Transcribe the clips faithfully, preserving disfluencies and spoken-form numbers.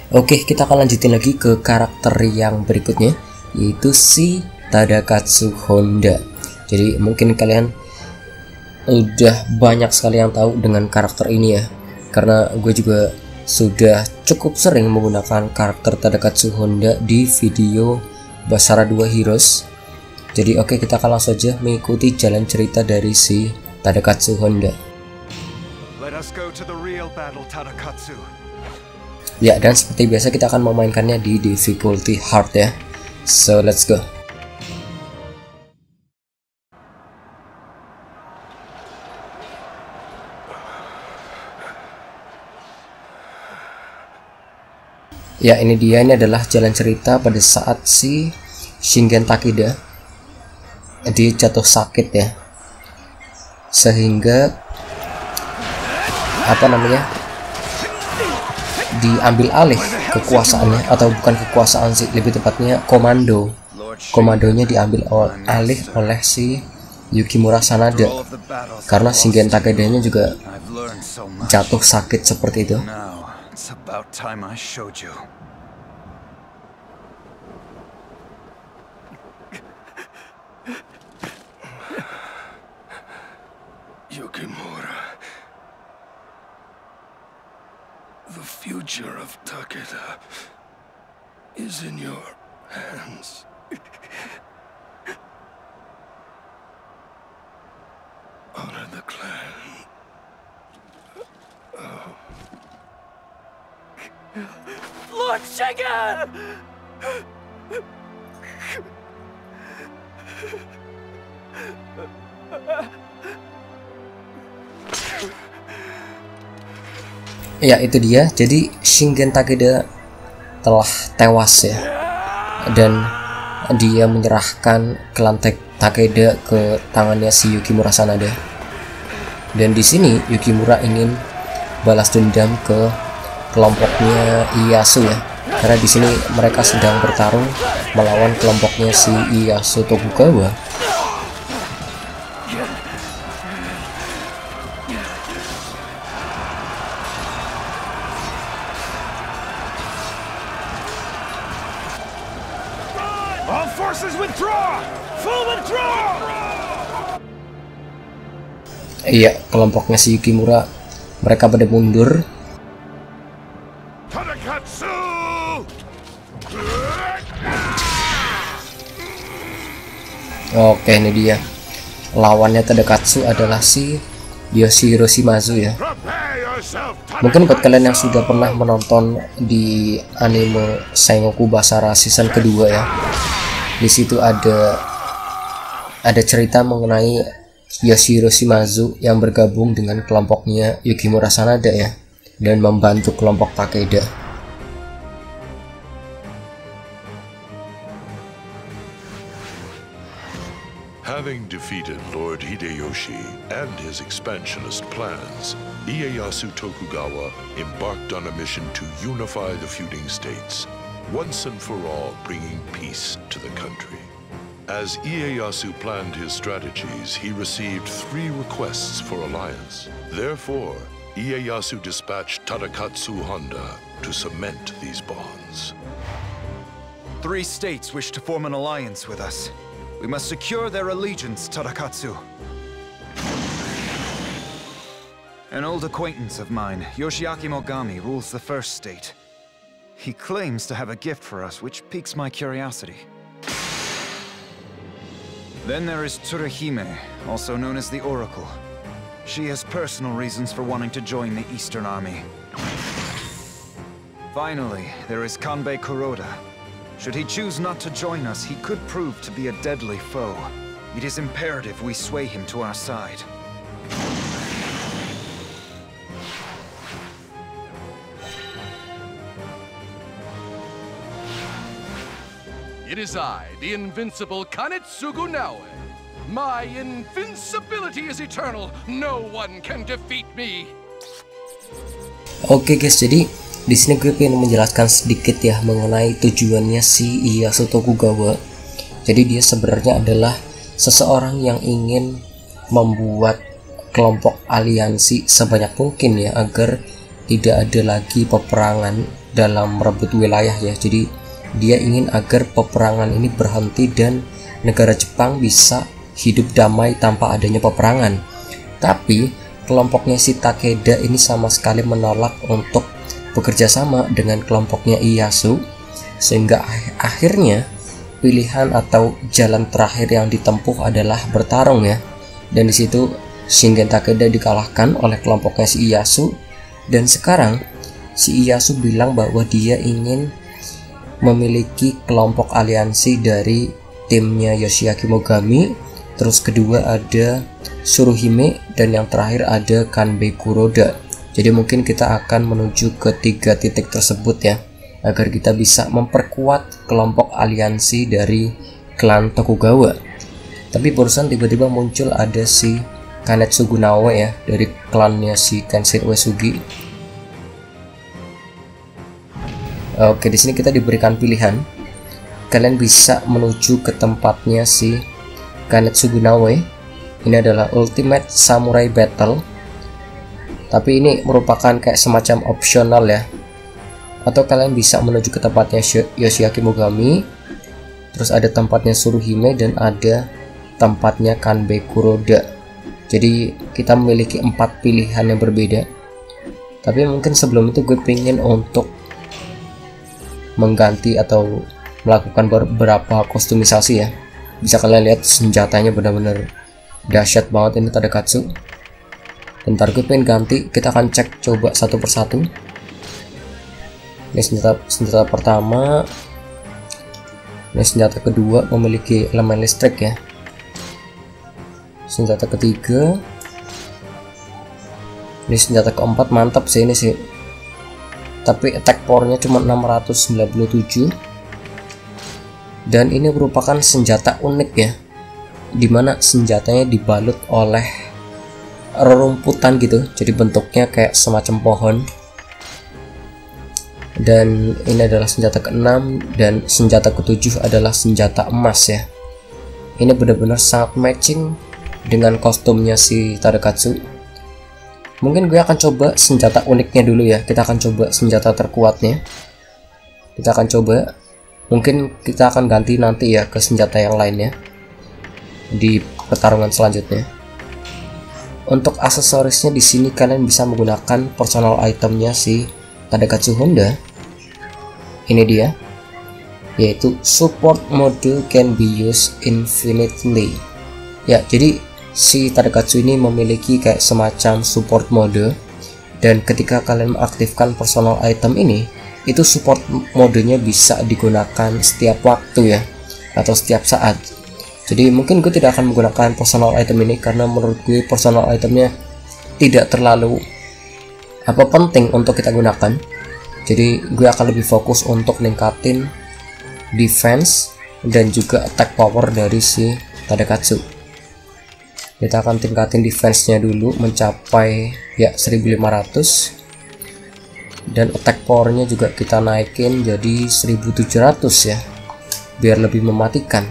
Oke, kita akan lanjutin lagi ke karakter yang berikutnya, yaitu si Tadakatsu Honda. Jadi mungkin kalian udah banyak sekali yang tahu dengan karakter ini ya, karena gue juga sudah cukup sering menggunakan karakter Tadakatsu Honda di video Basara dua Heroes. Jadi oke, kita akan langsung saja mengikuti jalan cerita dari si Tadakatsu Honda. Let us go to the real battle, Tadakatsu. Ya, dan seperti biasa kita akan memainkannya di difficulty hard ya. So let's go. Ya, ini dia, ini adalah jalan cerita pada saat si Shingen Takeda dia jatuh sakit ya, sehingga apa namanya diambil alih kekuasaannya, atau bukan kekuasaan sih, lebih tepatnya komando komandonya diambil alih oleh si Yukimura Sanada, karena Shingen Takeda-nya juga jatuh sakit seperti itu. It's about time I showed you. Yukimura, the future of Takeda is in your hands. Honor the clan. Oh. Lord Shingen! Ya, itu dia. Jadi Shingen Takeda telah tewas ya, dan dia menyerahkan klan Takeda ke tangannya si Yukimura Sanada. Dan di sini Yukimura ingin balas dendam ke kelompoknya Ieyasu ya, karena di sini mereka sedang bertarung melawan kelompoknya si Ieyasu Tokugawa. All forces withdraw! Full withdraw! Iya, kelompoknya si Yukimura mereka pada mundur. Oke, ini dia. Lawannya Tadakatsu adalah si Yoshihiro Shimazu ya. Mungkin buat kalian yang sudah pernah menonton di anime Sengoku Basara season kedua ya, di situ ada ada cerita mengenai Yoshihiro Shimazu yang bergabung dengan kelompoknya Yukimura Sanada ya, dan membantu kelompok Takeda. Having defeated Lord Hideyoshi and his expansionist plans, Ieyasu Tokugawa embarked on a mission to unify the feuding states, once and for all bringing peace to the country. As Ieyasu planned his strategies, he received three requests for alliance. Therefore, Ieyasu dispatched Tadakatsu Honda to cement these bonds. Three states wish to form an alliance with us. We must secure their allegiance, Tadakatsu. An old acquaintance of mine, Yoshiaki Mogami, rules the first state. He claims to have a gift for us, which piques my curiosity. Then there is Tsuruhime, also known as the Oracle. She has personal reasons for wanting to join the Eastern Army. Finally, there is Kanbei Kuroda. Should he choose not to join us, he could prove to be a deadly foe. It is imperative we sway him to our side. It is I, the invincible Kanetsugu Naoe. My invincibility is eternal. No one can defeat me. Oke guys, jadi di sini gue pengen menjelaskan sedikit ya mengenai tujuannya si Ieyasu Tokugawa. Jadi dia sebenarnya adalah seseorang yang ingin membuat kelompok aliansi sebanyak mungkin ya, agar tidak ada lagi peperangan dalam merebut wilayah ya. Jadi dia ingin agar peperangan ini berhenti dan negara Jepang bisa hidup damai tanpa adanya peperangan. Tapi kelompoknya si Takeda ini sama sekali menolak untuk bekerja sama dengan kelompoknya Ieyasu, sehingga akhirnya pilihan atau jalan terakhir yang ditempuh adalah bertarung ya. Dan disitu Shingen Takeda dikalahkan oleh kelompoknya si Ieyasu, dan sekarang si Ieyasu bilang bahwa dia ingin memiliki kelompok aliansi dari timnya Yoshiaki Mogami, terus kedua ada Tsuruhime, dan yang terakhir ada Kanbei Kuroda. Jadi mungkin kita akan menuju ke tiga titik tersebut ya, agar kita bisa memperkuat kelompok aliansi dari klan Tokugawa. Tapi barusan tiba-tiba muncul ada si Kanetsugu Naoe ya, dari klannya si Kenshin Uesugi. Oke, di sini kita diberikan pilihan. Kalian bisa menuju ke tempatnya si Kanetsugu Naoe. Ini adalah Ultimate Samurai Battle. Tapi ini merupakan kayak semacam opsional ya. Atau kalian bisa menuju ke tempatnya Yoshiaki Mogami. Terus ada tempatnya Tsuruhime dan ada tempatnya Kanbei Kuroda. Jadi kita memiliki empat pilihan yang berbeda. Tapi mungkin sebelum itu gue pengen untuk mengganti atau melakukan beberapa kostumisasi ya. Bisa kalian lihat senjatanya benar-benar dahsyat banget ini Tadakatsu. Bentar, gue pengen ganti. Kita akan cek coba satu persatu. Ini senjata, senjata pertama. Ini senjata kedua memiliki elemen listrik ya. Senjata ketiga, ini senjata keempat, mantap sih ini sih. Tapi attack powernya cuma enam ratus sembilan puluh tujuh. Dan ini merupakan senjata unik ya, dimana senjatanya dibalut oleh rerumputan gitu. Jadi bentuknya kayak semacam pohon. Dan ini adalah senjata keenam, dan senjata ketujuh adalah senjata emas ya. Ini benar-benar sangat matching dengan kostumnya si Tadakatsu. Mungkin gue akan coba senjata uniknya dulu ya. Kita akan coba senjata terkuatnya. Kita akan coba. Mungkin kita akan ganti nanti ya ke senjata yang lainnya di pertarungan selanjutnya. Untuk aksesorisnya di sini kalian bisa menggunakan personal itemnya si Tadakatsu Honda. Ini dia, yaitu support mode can be used infinitely. Ya, jadi si Tadakatsu ini memiliki kayak semacam support mode, dan ketika kalian mengaktifkan personal item ini, itu support modenya bisa digunakan setiap waktu ya, atau setiap saat. Jadi mungkin gue tidak akan menggunakan personal item ini karena menurut gue personal itemnya tidak terlalu apa penting untuk kita gunakan. Jadi gue akan lebih fokus untuk ningkatin defense dan juga attack power dari si Tadakatsu. Kita akan tingkatin defense-nya dulu mencapai ya seribu lima ratus, dan attack power-nya juga kita naikin jadi seribu tujuh ratus ya, biar lebih mematikan.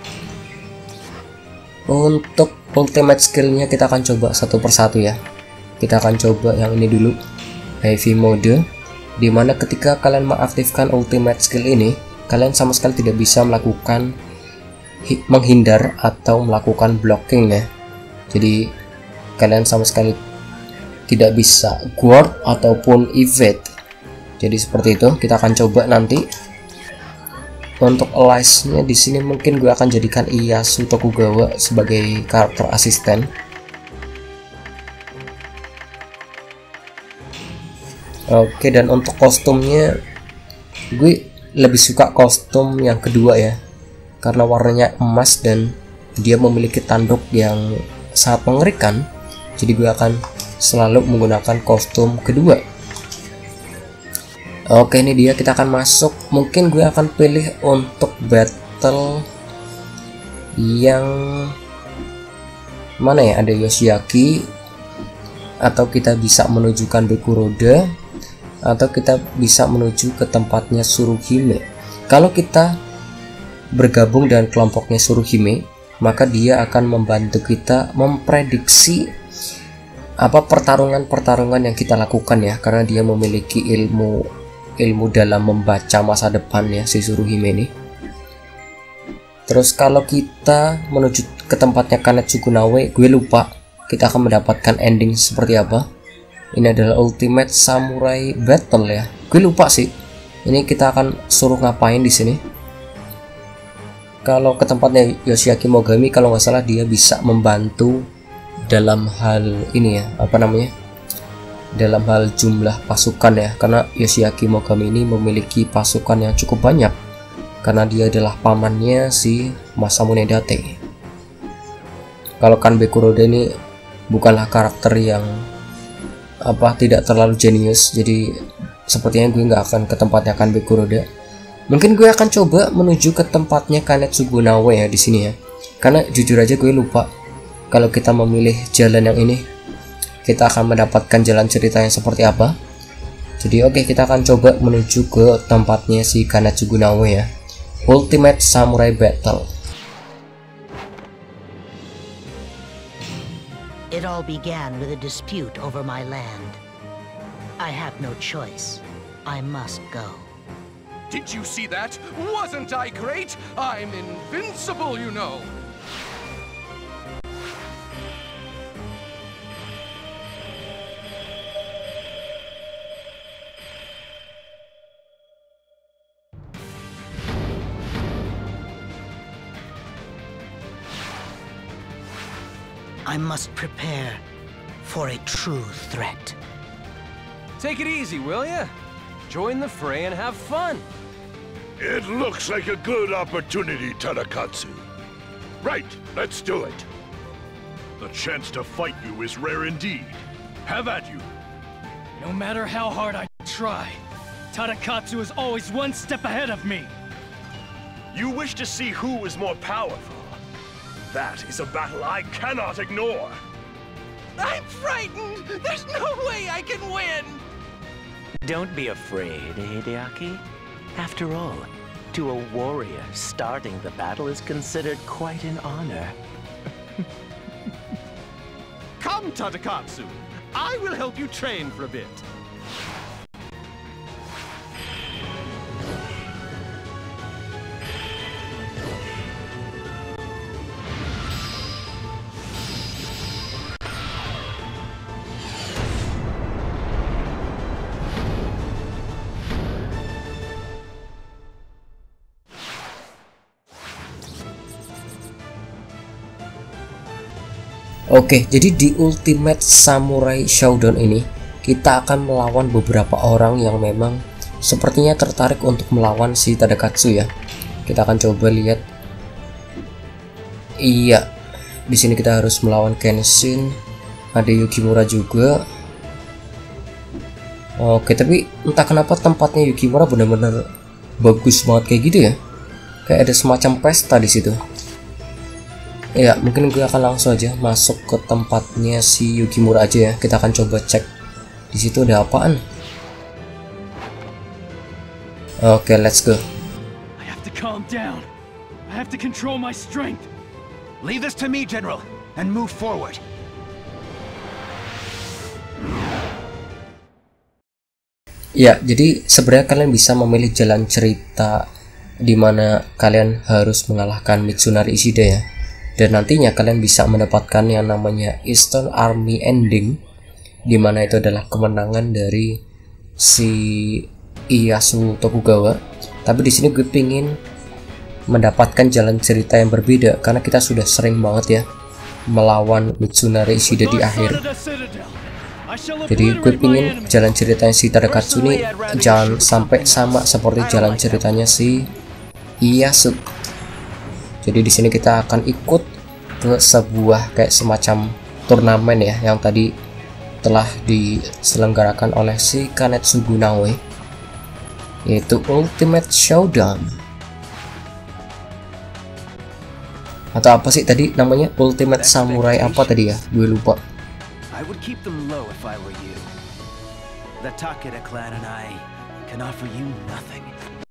Untuk ultimate skill-nya kita akan coba satu persatu ya. Kita akan coba yang ini dulu, heavy mode, dimana ketika kalian mengaktifkan ultimate skill ini, kalian sama sekali tidak bisa melakukan menghindar atau melakukan blocking ya. Jadi kalian sama sekali tidak bisa guard ataupun evade. Jadi seperti itu. Kita akan coba nanti. Untuk allies-nya di sini mungkin gue akan jadikan Ieyasu Tokugawa sebagai karakter asisten. Oke, dan untuk kostumnya gue lebih suka kostum yang kedua ya, karena warnanya emas dan dia memiliki tanduk yang sangat mengerikan. Jadi gue akan selalu menggunakan kostum kedua. Oke, ini dia, kita akan masuk. Mungkin gue akan pilih untuk battle yang mana ya, ada Yoshiaki, atau kita bisa menuju Kanbei Kuroda, atau kita bisa menuju ke tempatnya Tsuruhime. Kalau kita bergabung dengan kelompoknya Tsuruhime, maka dia akan membantu kita memprediksi apa pertarungan-pertarungan yang kita lakukan ya, karena dia memiliki ilmu ilmu dalam membaca masa depan ya si Tsuruhime ini. Terus kalau kita menuju ke tempatnya Kanetsugu Naoe, gue lupa kita akan mendapatkan ending seperti apa. Ini adalah Ultimate Samurai Battle ya. Gue lupa sih. Ini kita akan suruh ngapain di sini. Kalau ke tempatnya Yoshiaki Mogami, kalau nggak salah dia bisa membantu dalam hal ini ya, apa namanya? Dalam hal jumlah pasukan ya, karena Yoshiaki Mogami ini memiliki pasukan yang cukup banyak karena dia adalah pamannya si Masamune Date. Kalau Kanbei Kuroda ini bukanlah karakter yang apa tidak terlalu jenius, jadi sepertinya gue nggak akan ke tempatnya Kanbei Kuroda. Mungkin gue akan coba menuju ke tempatnya Kanetsugu Naoe ya di sini ya. Karena jujur aja gue lupa kalau kita memilih jalan yang ini kita akan mendapatkan jalan cerita yang seperti apa. Jadi oke, okay, kita akan coba menuju ke tempatnya si Kanetsugu Naoe ya. Ultimate Samurai Battle. It all began with a dispute over my land. I have no choice. I must go. Did you see that? Wasn't I great? I'm invincible, you know. I must prepare for a true threat. Take it easy, will ya? Join the fray and have fun. It looks like a good opportunity, Tadakatsu. Right, let's do it. The chance to fight you is rare indeed. Have at you. No matter how hard I try, Tadakatsu is always one step ahead of me. You wish to see who is more powerful? That is a battle I cannot ignore. I'm frightened! There's no way I can win! Don't be afraid, Hideaki. After all, to a warrior, starting the battle is considered quite an honor. Come, Tadakatsu! I will help you train for a bit. Oke, jadi di Ultimate Samurai Showdown ini kita akan melawan beberapa orang yang memang sepertinya tertarik untuk melawan si Tadakatsu ya. Kita akan coba lihat. Iya, di sini kita harus melawan Kenshin, ada Yukimura juga. Oke, tapi entah kenapa tempatnya Yukimura benar-benar bagus banget kayak gitu ya. Kayak ada semacam pesta di situ. Ya, mungkin gue akan langsung aja masuk ke tempatnya si Yukimura aja ya. Kita akan coba cek di situ ada apaan. Oke, okay, let's go. I have to calm down. I have to control my strength. Leave this to me, General, and move forward. Ya, jadi sebenarnya kalian bisa memilih jalan cerita di mana kalian harus mengalahkan Mitsunari Ishida ya. Dan nantinya kalian bisa mendapatkan yang namanya Eastern Army Ending, di mana itu adalah kemenangan dari si Ieyasu Tokugawa. Tapi di sini gue pingin mendapatkan jalan cerita yang berbeda karena kita sudah sering banget ya melawan Mitsunari Ishida di akhir. Jadi gue pingin jalan ceritanya si Tadakatsu ini jangan sampai sama seperti jalan ceritanya si Ieyasu. Jadi di sini kita akan ikut ke sebuah kayak semacam turnamen ya yang tadi telah diselenggarakan oleh si Kanetsugu Naoe, yaitu Ultimate Showdown. Atau apa sih tadi namanya? Ultimate Samurai apa tadi ya? Gue lupa. I would keep them low if I were you. The Takeda clan and I can offer you nothing.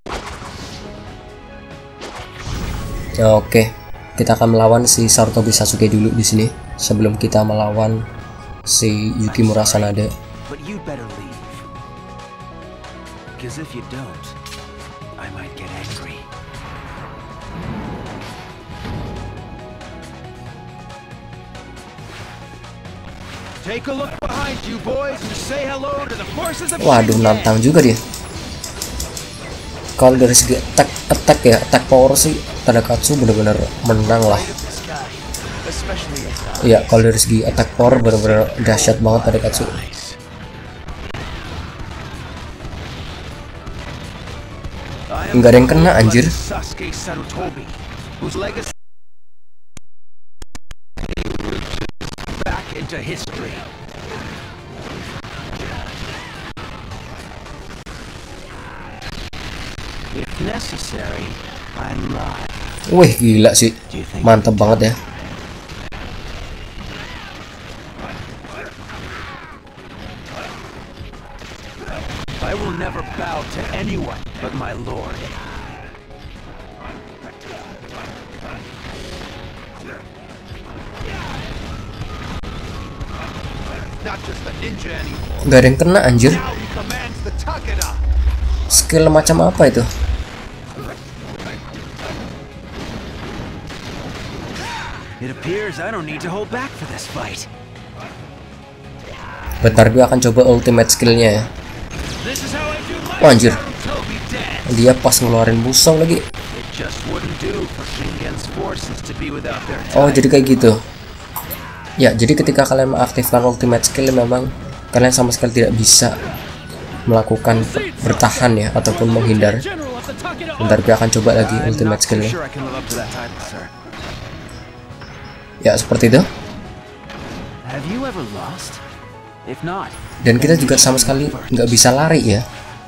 Oke, kita akan melawan si Sarutobi Sasuke dulu di sini sebelum kita melawan si Yukimura Sanada. because if you don't, I might get angry. Take a look behind you, boys, and say hello to the forces of Waduh, nantang juga dia. Kalau dari segi attack, attack ya, attack power sih Tadakatsu benar-benar menang lah. Iya, kalau dari segi attack power benar-benar dahsyat banget Tadakatsu. Nggak ada yang kena anjir. Into history. If necessary, I'm live. Wih, gila sih. Mantap banget ya. I will never bow to anyone but my lord. Gak ada yang kena anjir. Skill macam apa itu? Bentar, gue akan coba ultimate skillnya ya. Oh, anjir, dia pas ngeluarin busau lagi. Oh, jadi kayak gitu. Ya, jadi ketika kalian mengaktifkan ultimate skill memang kalian sama sekali tidak bisa melakukan bertahan ya ataupun menghindar. Bentar, gue akan coba lagi ultimate skillnya. Ya, seperti itu. Dan kita juga sama sekali nggak bisa lari ya.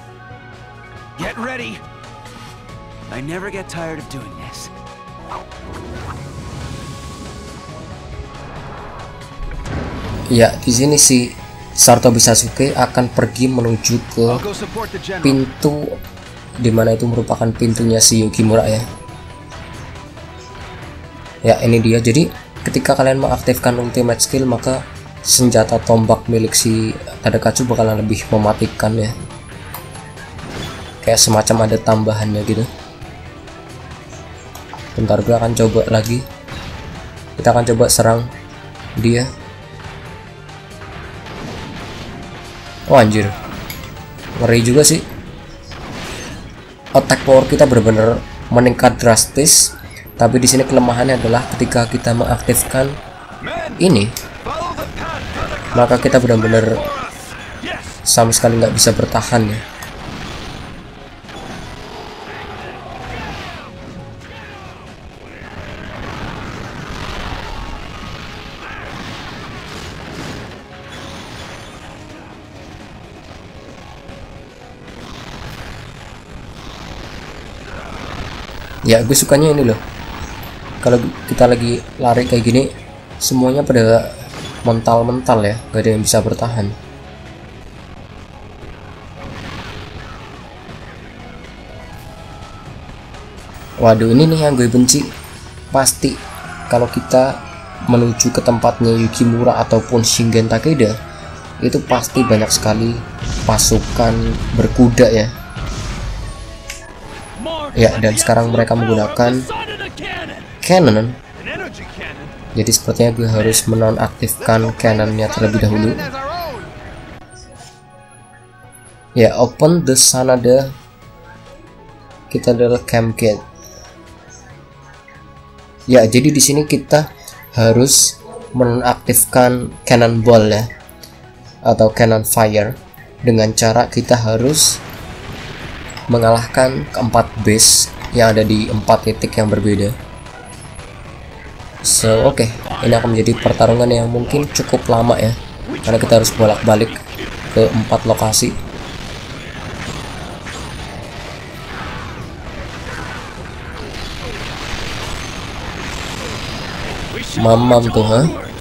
Ya, di sini si Sarutobi Sasuke akan pergi menuju ke pintu dimana itu merupakan pintunya si Yukimura ya. Ya, ini dia. Jadi ketika kalian mengaktifkan ultimate skill maka senjata tombak milik si Tadakatsu bakalan lebih mematikan ya. Kayak semacam ada tambahannya gitu. Bentar, gue akan coba lagi. Kita akan coba serang dia. Oh, anjir, ngeri juga sih. Attack power kita benar-benar meningkat drastis. Tapi di sini kelemahannya adalah ketika kita mengaktifkan ini, maka kita benar-benar sama sekali nggak bisa bertahan ya. Ya, gue sukanya ini loh. Kalau kita lagi lari kayak gini, semuanya pada mental-mental ya, gak ada yang bisa bertahan. Waduh, ini nih yang gue benci. Pasti kalau kita menuju ke tempatnya Yukimura ataupun Shingen Takeda, itu pasti banyak sekali pasukan berkuda ya. Ya, dan sekarang mereka menggunakan cannon. Jadi sepertinya gue harus menonaktifkan cannonnya terlebih dahulu. Ya, open the Sanada Citadel Camp Gate. Ya, jadi di sini kita harus menonaktifkan cannonball ya, atau cannon fire, dengan cara kita harus mengalahkan keempat base yang ada di empat titik yang berbeda. So oke, okay. Ini akan menjadi pertarungan yang mungkin cukup lama ya, karena kita harus bolak-balik ke empat lokasi. Mamam tuh, ha?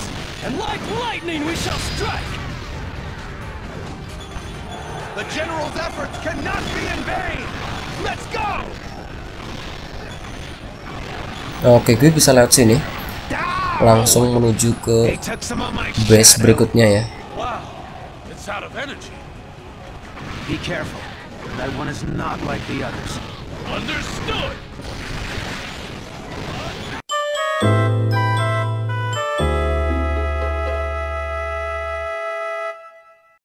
Oke, gue bisa lewat sini, langsung menuju ke base berikutnya ya. That one is not like the others. Understood!